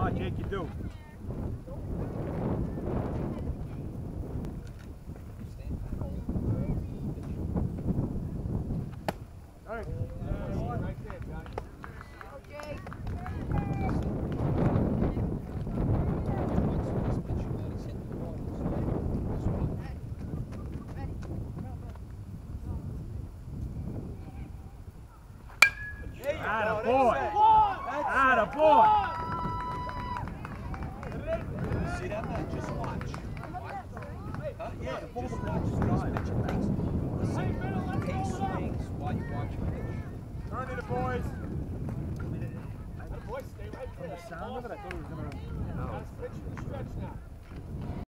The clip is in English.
shot, Jake, you do. All right. Right there, Johnny. Okay. Attaboy! Attaboy! See that, man? Just watch. Huh? Yeah, just watch. Just pitch it fast. Listen, pace swings while you watch your pitch. Turn it, boys. Boys, stay right there. The sound of it, I thought it was going to...